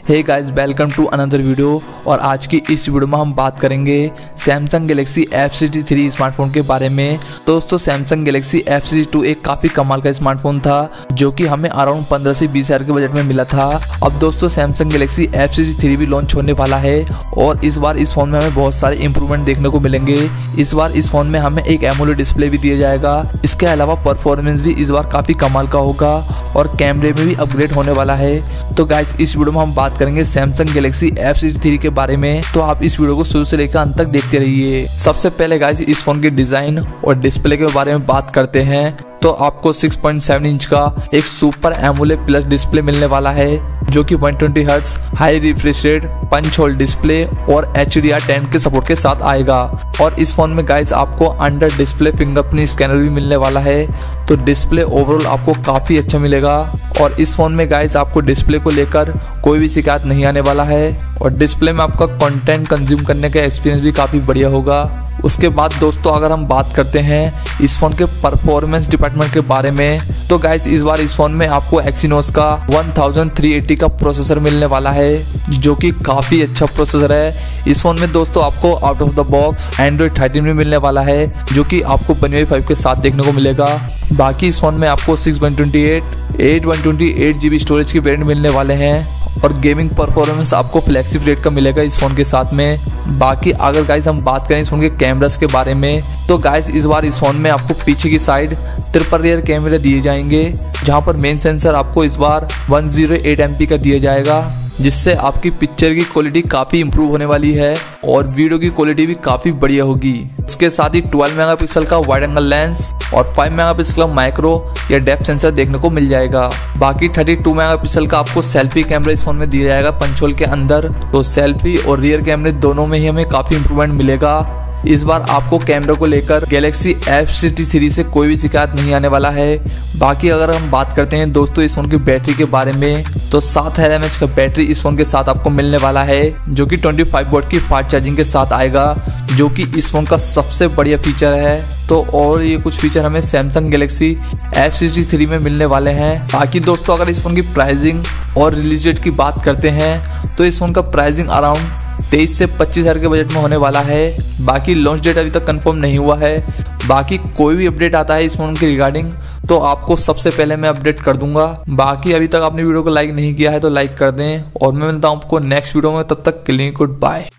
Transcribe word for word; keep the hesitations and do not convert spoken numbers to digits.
Hey guys, welcome to another video. और आज की इस वीडियो में हम बात करेंगे Samsung Galaxy F sixty three smartphone के बारे में। दोस्तों, Samsung Galaxy F sixty two एक काफ़ी कमाल का स्मार्टफोन था जो कि हमें अराउंड पंद्रह से बीस हज़ार के बजट में मिला था। अब दोस्तों, Samsung Galaxy F sixty three भी लॉन्च होने वाला है और इस बार इस फोन में हमें बहुत सारे इंप्रूवमेंट देखने को मिलेंगे। इस बार इस फोन में हमें एक एमोलेड डिस्प्ले भी दिया जाएगा। इसके अलावा परफॉर्मेंस भी इस बार काफ़ी कमाल का होगा और कैमरे में भी अपग्रेड होने वाला है। तो गाइस, इस वीडियो में हम बात करेंगे Samsung Galaxy F sixty three के बारे में, तो आप इस वीडियो को शुरू से लेकर अंत तक देखते रहिए। सबसे पहले गाइस, इस फोन के डिजाइन और डिस्प्ले के बारे में बात करते हैं। तो आपको सिक्स पॉइंट सेवन इंच का एक सुपर एमोलेड प्लस डिस्प्ले मिलने वाला है जो कि one twenty hertz high refresh rate punch hole display और एच डी आर टेन के सपोर्ट के साथ आएगा। और इस फोन में गाइस आपको अंडर डिस्प्ले फिंगरप्रिंट स्कैनर भी मिलने वाला है, तो डिस्प्ले ओवरऑल आपको काफ़ी अच्छा मिलेगा। और इस फोन में गाइस आपको डिस्प्ले को लेकर कोई भी शिकायत नहीं आने वाला है और डिस्प्ले में आपका कंटेंट कंज्यूम करने का एक्सपीरियंस भी काफ़ी बढ़िया होगा। उसके बाद दोस्तों, अगर हम बात करते हैं इस फोन के परफॉर्मेंस डिपार्टमेंट के बारे में, तो गाइस इस बार इस फोन में आपको एक्सिनोस का वन थाउजेंड थ्री एटी का प्रोसेसर मिलने वाला है जो कि काफ़ी अच्छा प्रोसेसर है। इस फोन में दोस्तों आपको out of the box Android thirteen भी मिलने वाला है जो कि आपको वन यू आई फाइव के साथ देखने को मिलेगा। बाकी इस फोन में आपको six one twenty eight eight one twenty eight G B storage के वेरिएंट मिलने वाले हैं और गेमिंग परफॉर्मेंस आपको फ्लैगशिप रेट का मिलेगा इस फोन के साथ में। बाकी अगर गाइस हम बात करें इस फोन के कैमरास के बारे में, तो गाइस इस बार इस फोन में आपको पीछे की साइड ट्रिपल रियर कैमरे दिए जाएंगे जहां पर मेन सेंसर आपको इस बार one zero eight M P का दिया जाएगा, जिससे आपकी पिक्चर की क्वालिटी काफ़ी इंप्रूव होने वाली है और वीडियो की क्वालिटी भी काफ़ी बढ़िया होगी। इसके साथ ही ट्वेल्व मेगापिक्सल का वाइड एंगल लेंस और फाइव मेगापिक्सल का माइक्रो या डेप्थ सेंसर देखने को मिल जाएगा। बाकी थर्टी टू मेगापिक्सल का आपको सेल्फी कैमरा इस फोन में दिया जाएगा पंच होल के अंदर, तो सेल्फी और रियर कैमरे दोनों में ही हमें काफ़ी इंप्रूवमेंट मिलेगा। इस बार आपको कैमरा को लेकर गैलेक्सी एफ सिक्सटी थ्री से कोई भी शिकायत नहीं आने वाला है। बाकी अगर हम बात करते हैं दोस्तों इस फोन की बैटरी के बारे में, तो सात हज़ार एम एच का बैटरी इस फोन के साथ आपको मिलने वाला है जो कि ट्वेंटी फाइव वॉट की फास्ट चार्जिंग के साथ आएगा, जो कि इस फोन का सबसे बढ़िया फीचर है। तो और ये कुछ फीचर हमें Samsung Galaxy F sixty three में मिलने वाले हैं। बाकी दोस्तों, अगर इस फोन की प्राइसिंग और रिलीज डेट की बात करते हैं, तो इस फोन का प्राइसिंग अराउंड तेईस से पच्चीस हज़ार के बजट में होने वाला है। बाकी लॉन्च डेट अभी तक कंफर्म नहीं हुआ है। बाकी कोई भी अपडेट आता है इस फोन के रिगार्डिंग तो आपको सबसे पहले मैं अपडेट कर दूंगा। बाकी अभी तक आपने वीडियो को लाइक नहीं किया है तो लाइक कर दें और मैं मिलता हूं आपको नेक्स्ट वीडियो में। तब तक के लिए गुड बाय।